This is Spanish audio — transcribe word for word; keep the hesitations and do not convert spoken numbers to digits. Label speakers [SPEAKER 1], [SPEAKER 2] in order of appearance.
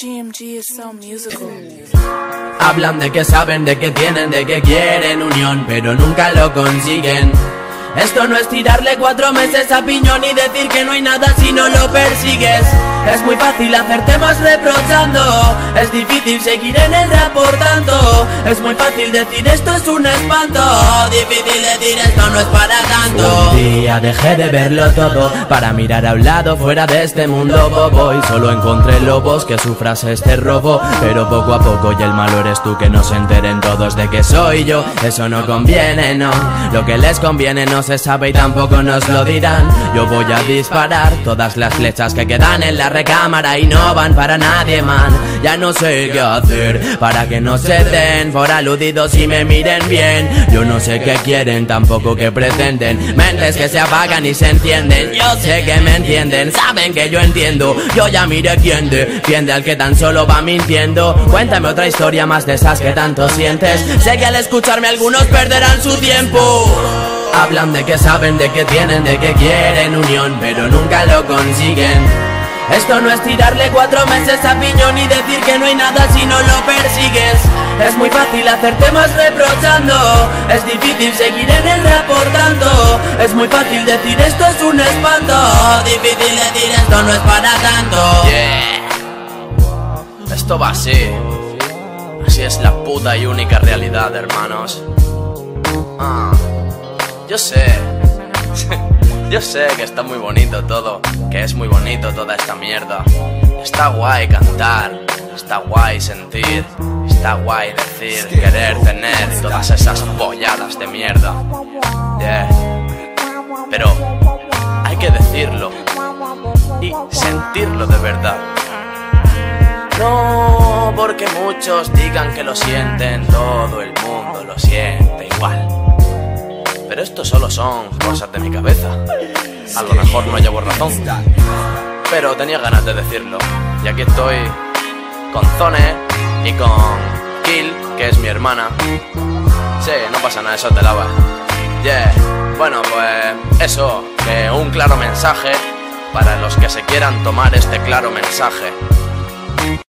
[SPEAKER 1] G M G is so musical.
[SPEAKER 2] Hablan de que saben, de que tienen, de que quieren unión, pero nunca lo consiguen. Esto no es tirarle cuatro meses a piñón y decir que no hay nada si no lo persigues. Es muy fácil hacer temas reprochando, es difícil seguir en el rap por tanto. Es muy fácil decir esto es un espanto, difícil decir esto no es para tanto. Un día dejé de verlo todo para mirar a un lado fuera de este mundo bobo, y solo encontré lobos que sufras este robo. Pero poco a poco y el malo eres tú, que no se enteren todos de que soy yo. Eso no conviene, no, lo que les conviene no se sabe y tampoco nos lo dirán. Yo voy a disparar todas las flechas que quedan en la recámara y no van para nadie, man. Ya no sé qué hacer para que no se den por aludidos y me miren bien. Yo no sé qué quieren, tampoco qué pretenden. Mentes que se apagan y se entienden. Yo sé que me entienden, saben que yo entiendo. Yo ya miré quién defiende al que tan solo va mintiendo. Cuéntame otra historia más de esas que tanto sientes. Sé que al escucharme algunos perderán su tiempo. Hablan de que saben, de que tienen, de que quieren unión, pero nunca lo consiguen. Esto no es tirarle cuatro meses a piñón y decir que no hay nada si no lo persigues. Es muy fácil hacer temas reprochando, es difícil seguir en el rap por tanto. Es muy fácil decir esto es un espanto, difícil decir esto no es para tanto.
[SPEAKER 3] Yeah. Esto va así. Así es la puta y única realidad, hermanos. Ah. Yo sé, yo sé que está muy bonito todo, que es muy bonito toda esta mierda. Está guay cantar, está guay sentir, está guay decir, querer tener todas esas polladas de mierda. Yeah. Pero hay que decirlo y sentirlo de verdad. No porque muchos digan que lo sienten, todo el mundo lo siente igual. Pero esto solo son cosas de mi cabeza. A lo mejor no llevo razón, pero tenía ganas de decirlo. Y aquí estoy con Zone y con Kill, que es mi hermana. Sí, no pasa nada, eso te la va. Yeah. Bueno, pues eso, que un claro mensaje para los que se quieran tomar este claro mensaje.